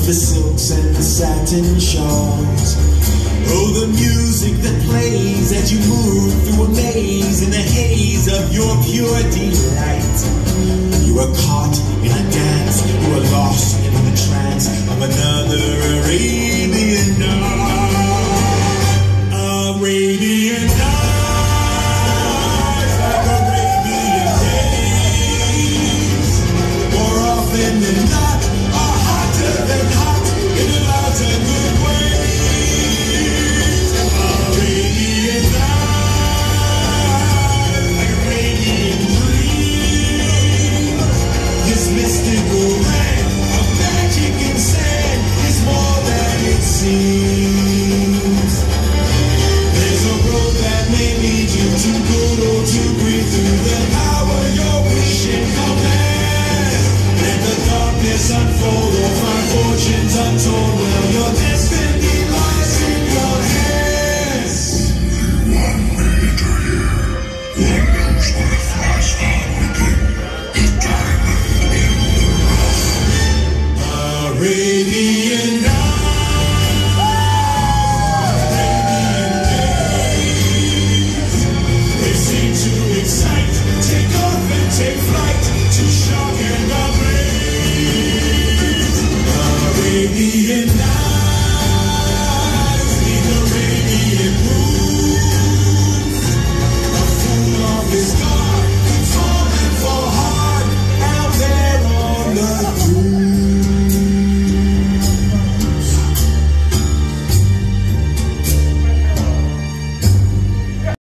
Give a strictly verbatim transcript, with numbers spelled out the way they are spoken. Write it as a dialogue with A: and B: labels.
A: the silks and the satin shawls. Oh, the music that plays as you move through a maze in the haze of your pure delight. You are caught in a dance, you are lost in the trance of another Arabian